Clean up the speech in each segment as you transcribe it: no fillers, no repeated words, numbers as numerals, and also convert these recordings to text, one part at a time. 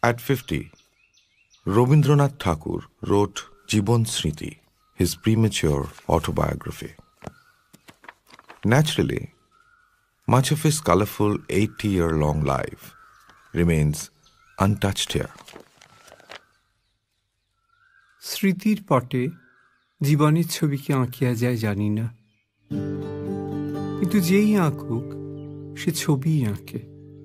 At 50, Rabindranath Tagore wrote Jibon Smriti, his premature autobiography. Naturally, much of his colorful 80-year-long life remains untouched here. স্মৃতির পটে জীবনের ছবি কি আঁকিয়া যায় জানি না, কিন্তু যেই আঁকুক সে ছবিই আঁকে।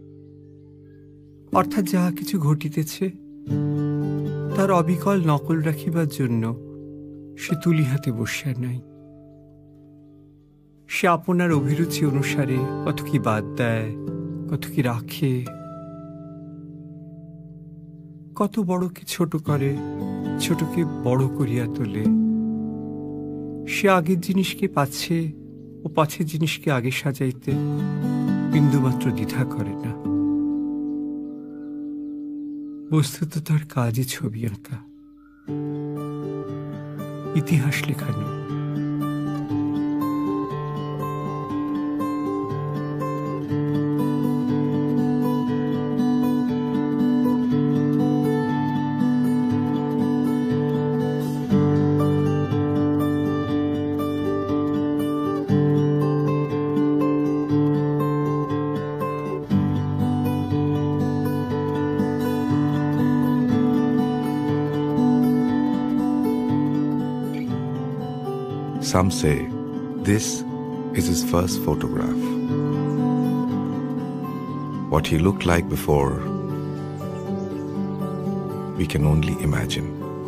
অর্থাৎ যাহা কিছু ঘটিতেছে তার অবিকল নকল রাখিবার জন্য সে তুলি হাতে বসিয়া নাই। সে আপনার অভিরুচি অনুসারে কত কি বাদ দেয়, কত কি রাখে, কত বড়কে ছোট করে, ছোটকে বড় করিয়া তোলে। সে আগের জিনিসকে পাছে ও পাছের জিনিসকে আগে সাজাইতে বিন্দুমাত্র দ্বিধা করে না। বস্তুত তার কাজই ছবি আঁকা, ইতিহাস লেখা নয়। Some say this is his first photograph. What he looked like before, we can only imagine.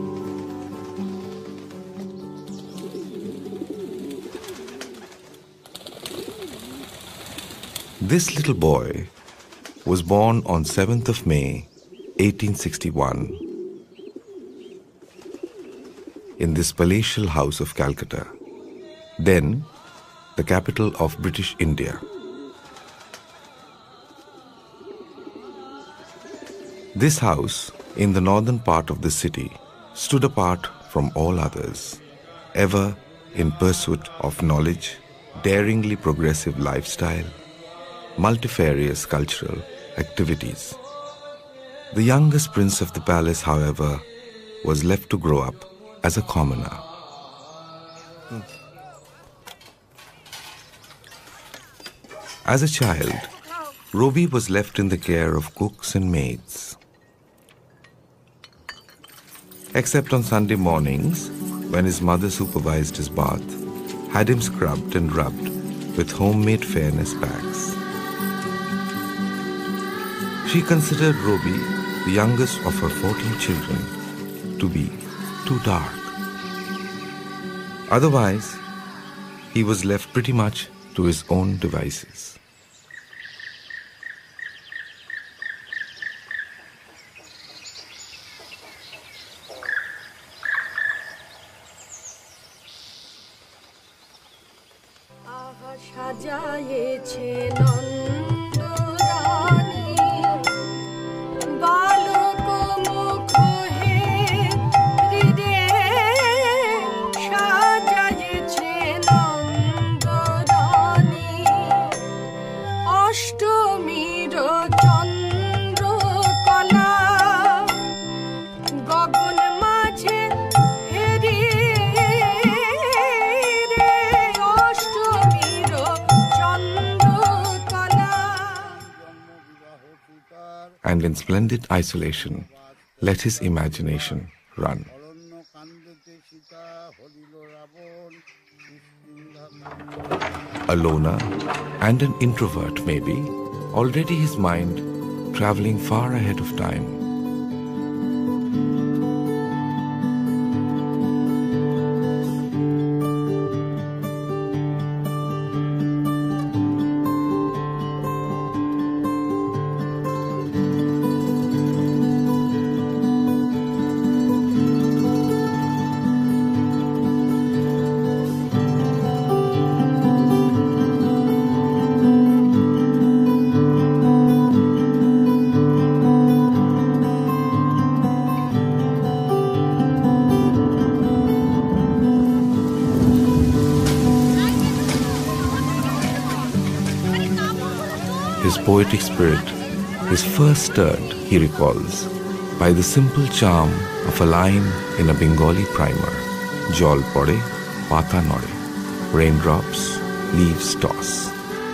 This little boy was born on 7th of May, 1861, in this palatial house of Calcutta, then the capital of British India. This house in the northern part of the city stood apart from all others, ever in pursuit of knowledge, daringly progressive lifestyle, multifarious cultural activities. The youngest prince of the palace, however, was left to grow up as a commoner. As a child, Robi was left in the care of cooks and maids. Except on Sunday mornings, when his mother supervised his bath, had him scrubbed and rubbed with homemade fairness packs. She considered Robi, the youngest of her 14 children, to be too dark. Otherwise, he was left pretty much to his own devices. And in splendid isolation, let his imagination run. A loner and an introvert maybe, already his mind traveling far ahead of time. His poetic spirit is first stirred, he recalls, by the simple charm of a line in a Bengali primer, Jol pore, pata nore, raindrops, leaves toss.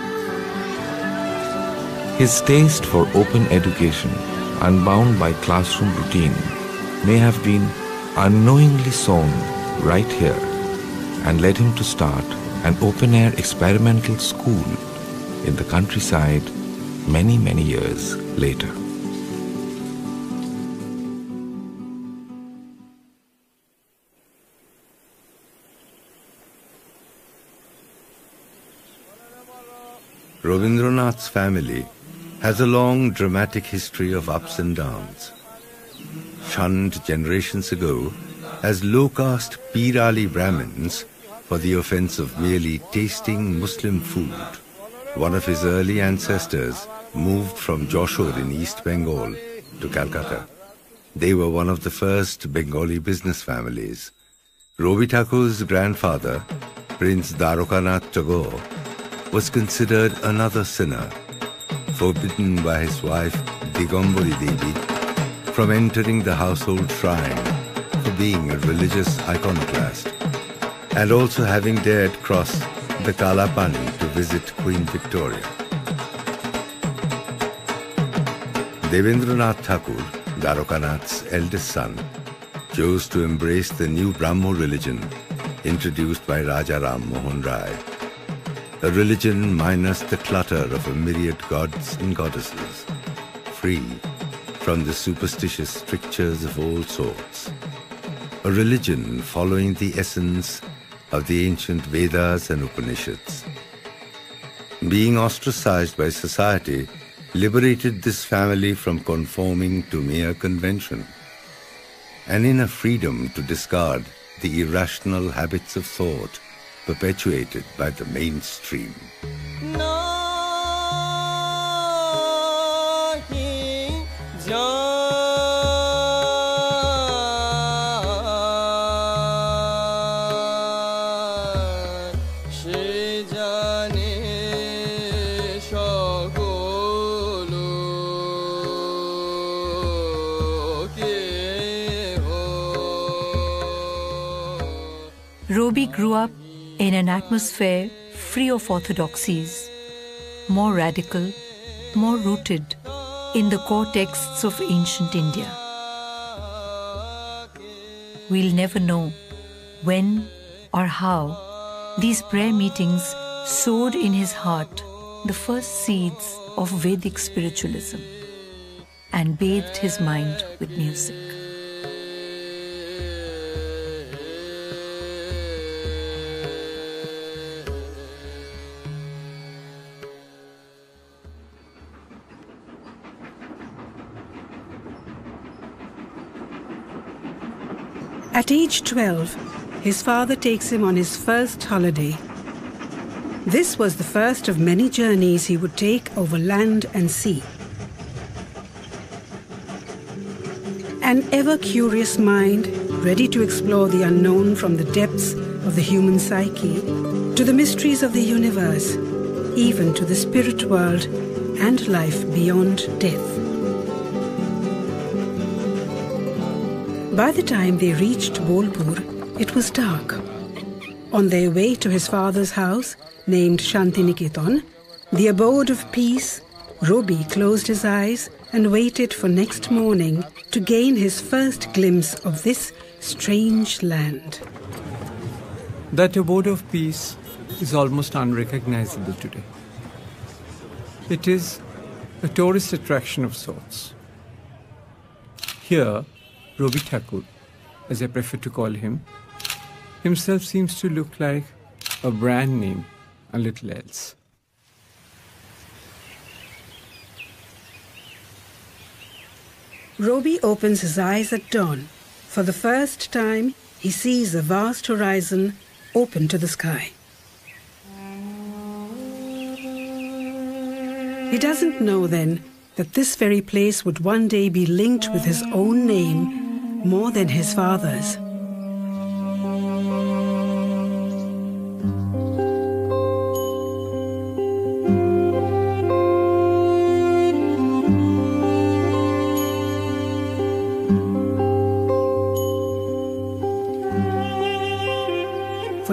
His taste for open education, unbound by classroom routine, may have been unknowingly sown right here and led him to start an open-air experimental school in the countryside many, many years later. Rabindranath's family has a long dramatic history of ups and downs. Shunned generations ago as low-caste Pir Ali Brahmins for the offense of merely tasting Muslim food, one of his early ancestors moved from Joshore in East Bengal to Calcutta. They were one of the first Bengali business families. Robi Thakur's grandfather, Prince Dwarkanath Tagore, was considered another sinner, forbidden by his wife Digambari Devi from entering the household shrine for being a religious iconoclast, and also having dared cross the Kalapani to visit Queen Victoria. Devendranath Thakur, Dwarkanath's eldest son, chose to embrace the new Brahmo religion introduced by Raja Ram Mohan Rai, a religion minus the clutter of a myriad gods and goddesses, free from the superstitious strictures of all sorts, a religion following the essence of the ancient Vedas and Upanishads. Being ostracized by society liberated this family from conforming to mere convention, and in a freedom to discard the irrational habits of thought perpetuated by the mainstream. Robi grew up in an atmosphere free of orthodoxies, more radical, more rooted in the core texts of ancient India. We'll never know when or how these prayer meetings sowed in his heart the first seeds of Vedic spiritualism and bathed his mind with music. At age 12, his father takes him on his first holiday. This was the first of many journeys he would take over land and sea. An ever-curious mind, ready to explore the unknown from the depths of the human psyche, to the mysteries of the universe, even to the spirit world and life beyond death. By the time they reached Bolpur, it was dark. On their way to his father's house, named Shantiniketan, the abode of peace, Robi closed his eyes and waited for next morning to gain his first glimpse of this strange land. That abode of peace is almost unrecognizable today. It is a tourist attraction of sorts. Here, Robi Thakur, as I prefer to call him, himself seems to look like a brand name, a little else. Robi opens his eyes at dawn. For the first time, he sees a vast horizon open to the sky. He doesn't know then that this very place would one day be linked with his own name more than his father's.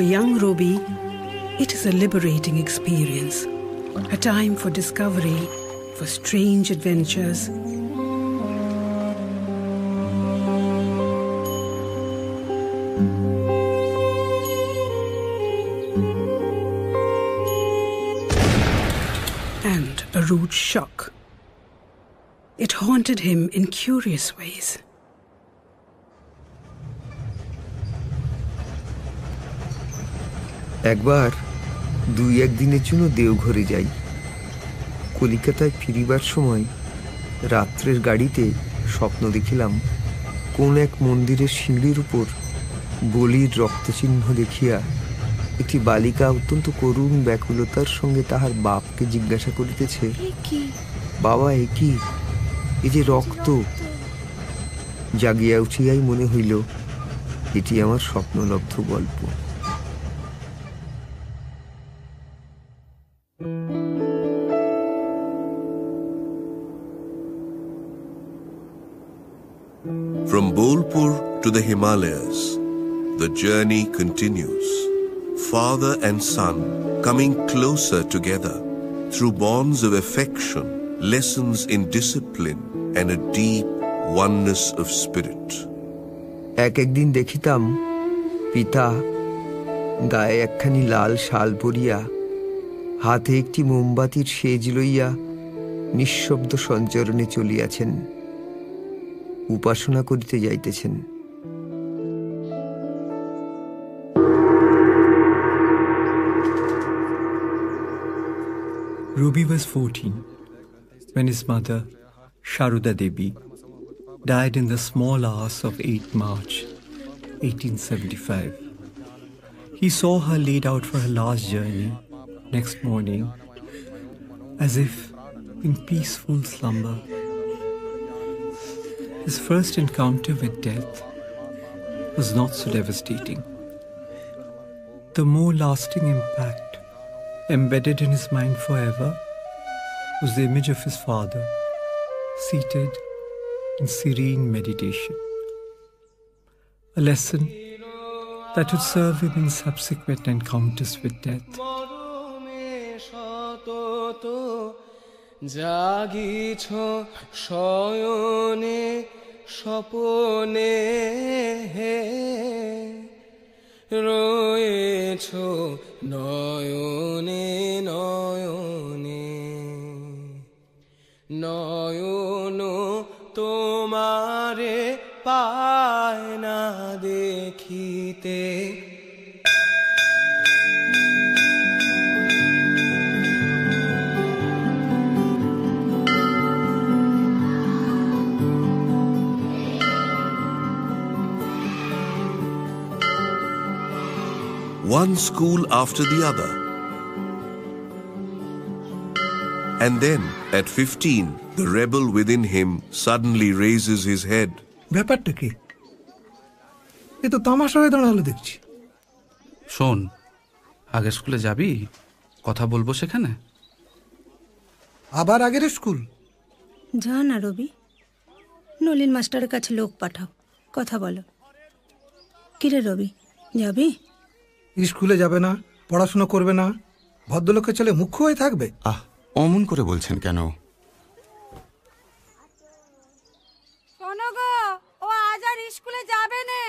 young Robbie, it is a liberating experience, a time for discovery, for strange adventures. And a rude shock. It haunted him in curious ways. একবার 2-1 দিনের জন্য দেওঘরে যাই। কলিকাতায় ফিরিবার সময় রাত্রের গাড়িতে স্বপ্ন দেখিলাম কোন এক মন্দিরের সিঁড়ির উপর বলির রক্তচিহ্ন দেখিয়া একটি বালিকা অত্যন্ত করুণ ব্যাকুলতার সঙ্গে তাহার বাপকে জিজ্ঞাসা করিতেছে, বাবা এ কি, এ যে রক্ত। জাগিয়া উঠিয়াই মনে হইল এটি আমার স্বপ্নলব্ধ গল্প। From Bolpur to the Himalayas, the journey continues. Father and son coming closer together through bonds of affection, lessons in discipline, and a deep oneness of spirit. একদিন দেখিতাম পিতা গায়ে একখানি লাল শাল পরিয়া হাতে একটি মোমবাতির সেজ লইয়া নিঃশব্দ সঞ্চরণে চলিয়াছেন, উপাসনা করিতে যাইতেছেন। Ruby was 14 when his mother, Sharuda Devi, died in the small hours of 8 March 1875. He saw her laid out for her last journey next morning, as if in peaceful slumber. His first encounter with death was not so devastating. The more lasting impact, embedded in his mind forever, was the image of his father, seated in serene meditation. A lesson that would serve him in subsequent encounters with death. জাগিছ শয়নে স্বপনে রয়েছ নয়নে নয়নে নয়ন তোমারে পায় না দেখিতে। One school after the other. And then, at 15, the rebel within him suddenly raises his head. ব্যাপারটা কি? এ তো তামাশা হয়ে দাঁড়ালো দেখছি। শোন, আগের স্কুলে যাবি? কথা বলবো সেখানে। আবার আগের স্কুল? যা না রবি, নলিন মাস্টারের কাছে লোক পাঠাও, কথা বলো। কিরে রবি, যাবি? স্কুলে যাবে না, পড়াশোনা করবে না, ভদ্রলোকের ছেলে মুখ্য হয়ে থাকবে? অমন করে বলছেন কেন? শোনো গো, ও আজ আর স্কুলে যাবে না।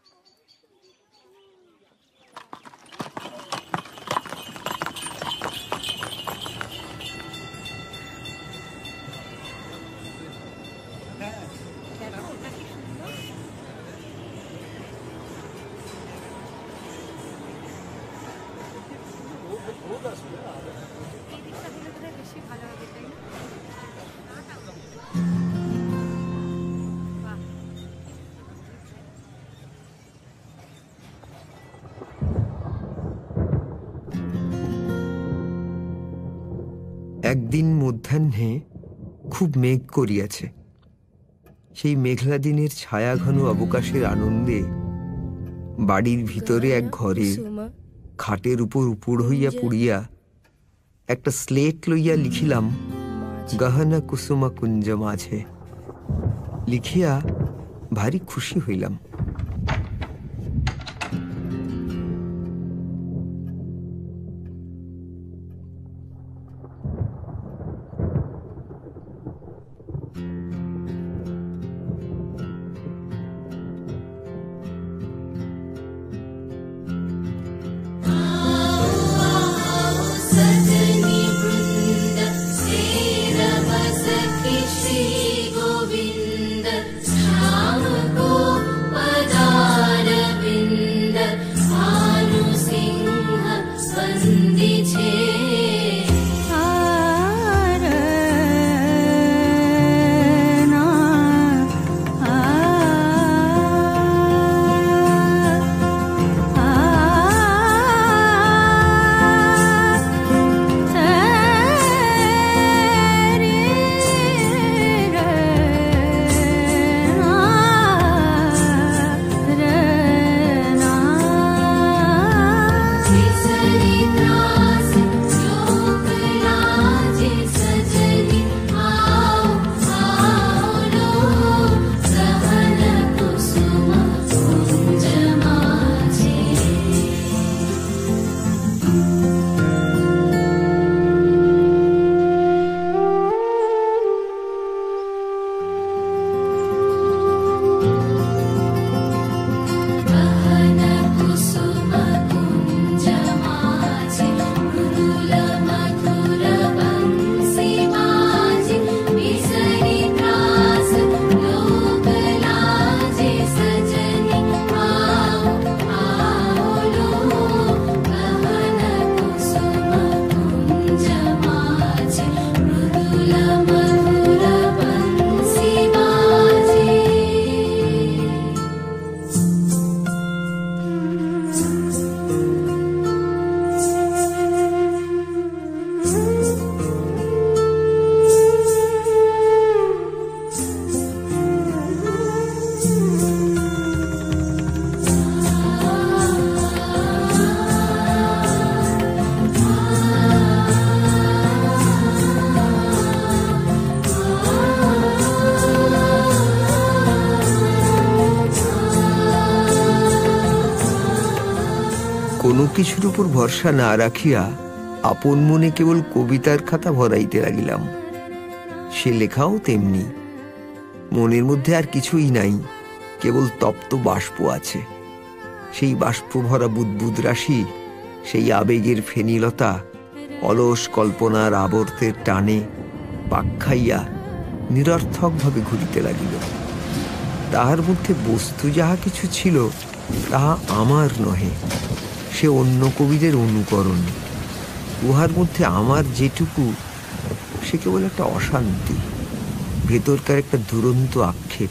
একদিন মধ্যাহ্নে খুব মেঘ করিয়াছে। সেই মেঘলা দিনের ছায়াঘন অবকাশের আনন্দে বাড়ির ভিতরে এক ঘরে খাটের উপর উপুড় হইয়া পড়িয়া একটা স্লেট লইয়া লিখিলাম, গহনা কুসুমা কুঞ্জ মাঝে। লিখিয়া ভারী খুশি হইলাম। কিছুর উপর ভরসা না রাখিয়া আপন মনে কেবল কবিতার খাতা ভরাইতে লাগিলাম। সে লেখাও তেমনি, মনের মধ্যে আর কিছুই নাই, কেবল তপ্ত বাষ্প আছে। সেই বাষ্প ভরা বুদ্বুদ রাশি, সেই আবেগের ফেনীলতা অলস কল্পনার আবর্তের টানে পাক খাইয়া নিরর্থকভাবে ঘুরিতে লাগিল। তাহার মধ্যে বস্তু যাহা কিছু ছিল তাহা আমার নহে, সে অন্য কবিদের অনুকরণ। উহার মধ্যে আমার যেটুকু, সে কেবল একটা অশান্তি, ভেতরকার একটা দুরন্ত আক্ষেপ।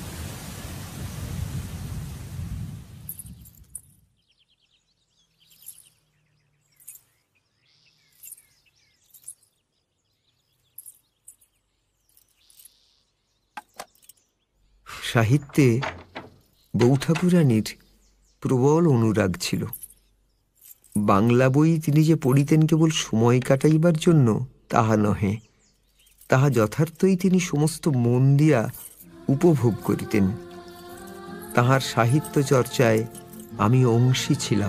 সাহিত্যে বৌঠাকুরানীর প্রবল অনুরাগ ছিল। বাংলা বই তিনি যে পড়িতেন কেবল সময় কাটাইবার জন্য তাহা নহে, তাহা যথার্থই তিনি সমস্ত মন দিয়া উপভোগ করিতেন। তাহার সাহিত্য চর্চায় আমি অংশী ছিলাম।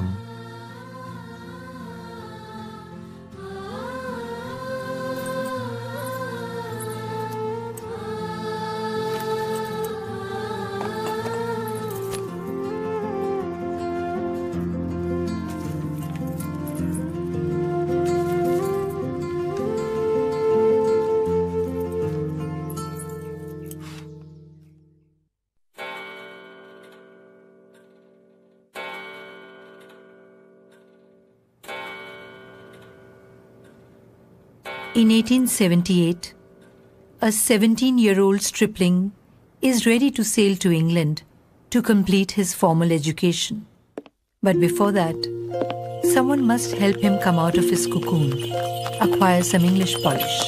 In 1878, a 17-year-old stripling is ready to sail to England to complete his formal education. But before that, someone must help him come out of his cocoon, acquire some English polish.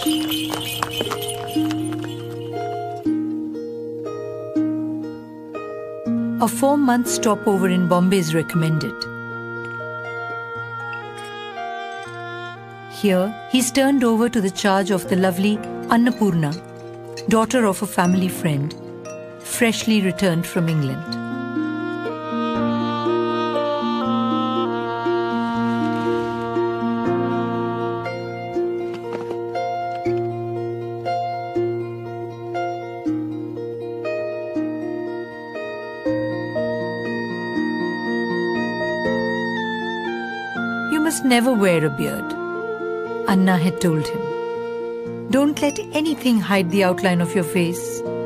A 4-month stopover in Bombay is recommended. Here, he's turned over to the charge of the lovely Annapurna, daughter of a family friend, freshly returned from England. You must never wear a beard, Anna had told him. Don't let anything hide the outline of your face.